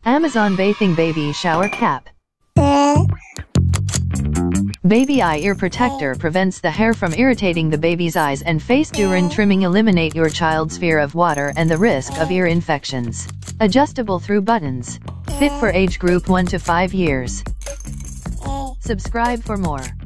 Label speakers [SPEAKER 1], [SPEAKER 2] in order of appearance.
[SPEAKER 1] Amazon Bathing Baby Shower Cap. Baby Eye Ear Protector prevents the hair from irritating the baby's eyes and face during trimming. Eliminate your child's fear of water and the risk of ear infections. Adjustable through buttons. Fit for age group 1 to 5 years. Subscribe for more.